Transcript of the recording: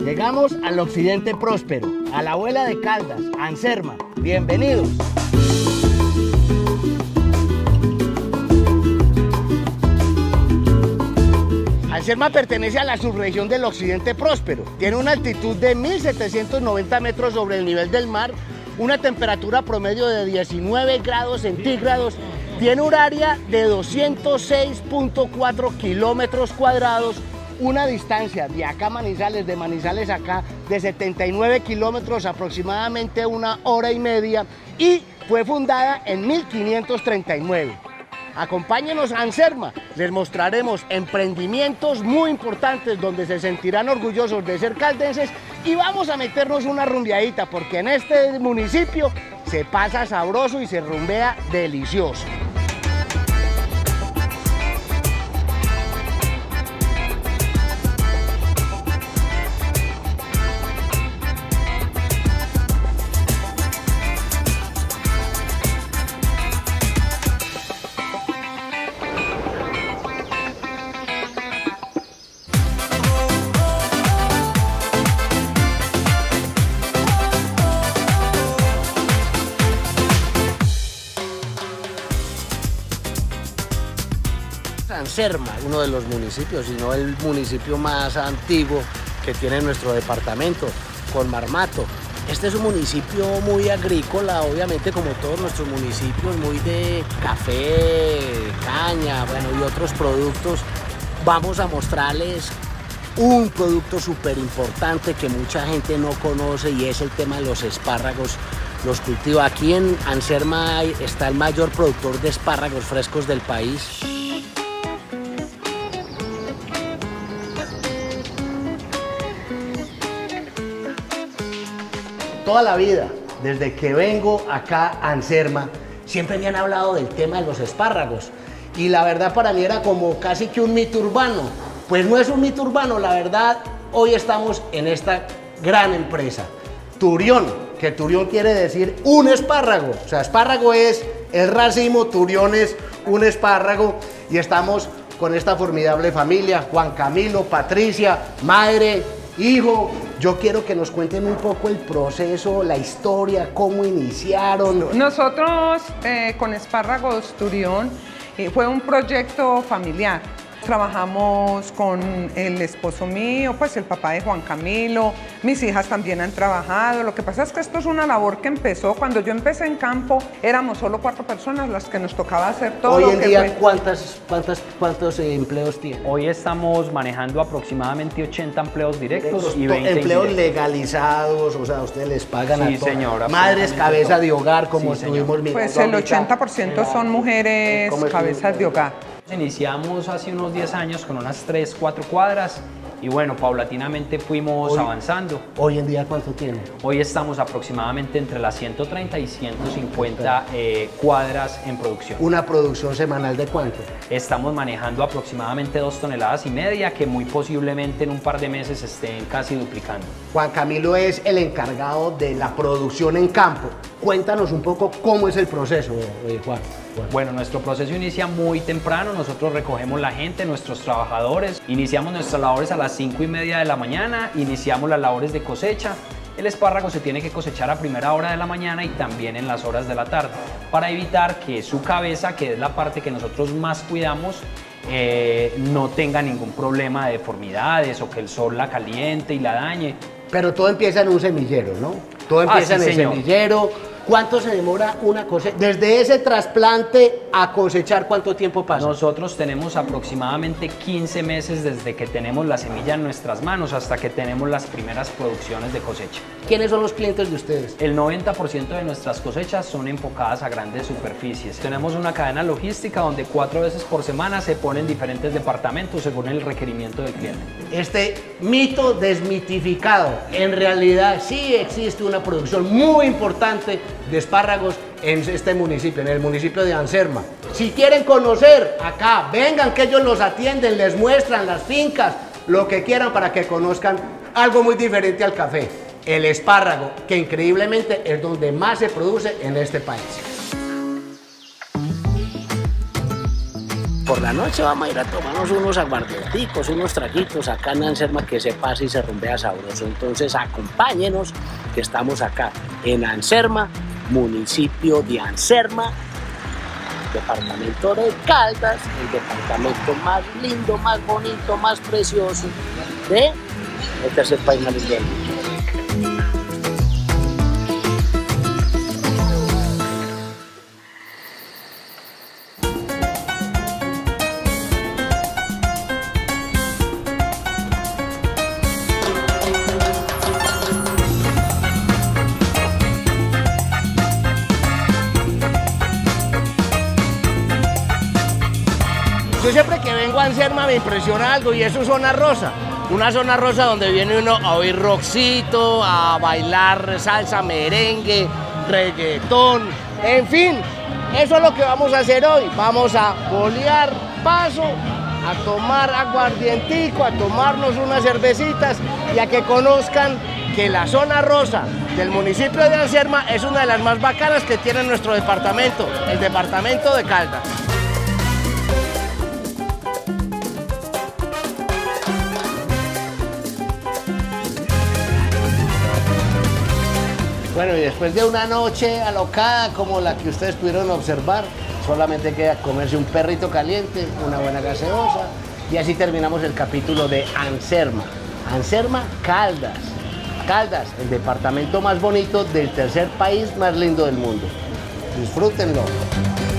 Llegamos al occidente próspero, a la abuela de Caldas, Anserma. Bienvenidos. Anserma pertenece a la subregión del occidente próspero. Tiene una altitud de 1.790 metros sobre el nivel del mar, una temperatura promedio de 19 grados centígrados, tiene un área de 206.4 kilómetros cuadrados, una distancia de acá a Manizales, de Manizales acá, de 79 kilómetros, aproximadamente 1 hora y media, y fue fundada en 1539. Acompáñenos a Anserma, les mostraremos emprendimientos muy importantes donde se sentirán orgullosos de ser caldenses y vamos a meternos una rumbeadita porque en este municipio se pasa sabroso y se rumbea delicioso. Anserma, uno de los municipios, sino el municipio más antiguo que tiene nuestro departamento, con Marmato. Este es un municipio muy agrícola, obviamente como todos nuestros municipios, muy de café, caña, bueno, y otros productos. Vamos a mostrarles un producto súper importante que mucha gente no conoce y es el tema de los espárragos. Los cultiva aquí en Anserma, está el mayor productor de espárragos frescos del país. Toda la vida, desde que vengo acá a Anserma, siempre me han hablado del tema de los espárragos. Y la verdad para mí era como casi que un mito urbano. Pues no es un mito urbano, la verdad, hoy estamos en esta gran empresa. Turión, que Turión quiere decir un espárrago. O sea, espárrago es el racimo, Turión es un espárrago. Y estamos con esta formidable familia, Juan Camilo, Patricia, madre, hijo. Yo quiero que nos cuenten un poco el proceso, la historia, cómo iniciaron. Nosotros con Espárragos Turión fue un proyecto familiar. Trabajamos con el esposo mío, pues el papá de Juan Camilo, mis hijas también han trabajado. Lo que pasa es que esto es una labor que empezó, cuando yo empecé en campo, éramos solo 4 personas las que nos tocaba hacer todo. Hoy en día, ¿cuántos empleos tienen? Hoy estamos manejando aproximadamente 80 empleos directos y 20 empleos indirectos. Legalizados, o sea, ustedes les pagan Sí, a todas. señora, Madres, cabeza de hogar, como sí, estuvimos mirando. Pues el 80% son mujeres cabezas de hogar. Iniciamos hace unos 10 años con unas 3, 4 cuadras y bueno, paulatinamente fuimos avanzando. ¿Hoy en día cuánto tiene? Hoy estamos aproximadamente entre las 130 y 150 cuadras en producción. ¿Una producción semanal de cuánto? Estamos manejando aproximadamente 2,5 toneladas que muy posiblemente en un par de meses estén casi duplicando. Juan Camilo es el encargado de la producción en campo. Cuéntanos un poco cómo es el proceso, Juan. Bueno, nuestro proceso inicia muy temprano, nosotros recogemos la gente, nuestros trabajadores, iniciamos nuestras labores a las 5:30 de la mañana, iniciamos las labores de cosecha. El espárrago se tiene que cosechar a primera hora de la mañana y también en las horas de la tarde, para evitar que su cabeza, que es la parte que nosotros más cuidamos, no tenga ningún problema de deformidades o que el sol la caliente y la dañe. Pero todo empieza en un semillero, ¿no? Todo empieza sí, en el señor. semillero. ¿Cuánto se demora una cosecha? Desde ese trasplante a cosechar, ¿cuánto tiempo pasa? Nosotros tenemos aproximadamente 15 meses desde que tenemos la semilla en nuestras manos hasta que tenemos las primeras producciones de cosecha. ¿Quiénes son los clientes de ustedes? El 90% de nuestras cosechas son enfocadas a grandes superficies. Tenemos una cadena logística donde 4 veces por semana se ponen diferentes departamentos según el requerimiento del cliente. Este mito desmitificado. En realidad sí existe una producción muy importante de espárragos en este municipio, en el municipio de Anserma. Si quieren conocer acá, vengan que ellos los atienden, les muestran las fincas, lo que quieran para que conozcan algo muy diferente al café. El espárrago, que increíblemente es donde más se produce en este país. por la noche vamos a ir a tomarnos unos aguardienticos, unos traguitos acá en Anserma, que se pasa y se rumbea sabroso. Entonces acompáñenos, que estamos acá en Anserma, municipio de Anserma, departamento de Caldas, el departamento más lindo, más bonito, más precioso de el tercer país más lindo del mundo. Yo siempre que vengo a Anserma me impresiona algo, y eso es zona rosa. Una zona rosa donde viene uno a oír rockcito, a bailar salsa, merengue, reggaetón, en fin. Eso es lo que vamos a hacer hoy. Vamos a bolear paso, a tomar aguardientico, a tomarnos unas cervecitas y a que conozcan que la zona rosa del municipio de Anserma es una de las más bacanas que tiene nuestro departamento, el departamento de Caldas. Bueno, y después de una noche alocada como la que ustedes pudieron observar, solamente queda comerse un perrito caliente, una buena gaseosa, y así terminamos el capítulo de Anserma. Anserma, Caldas. Caldas, el departamento más bonito del tercer país más lindo del mundo. Disfrútenlo.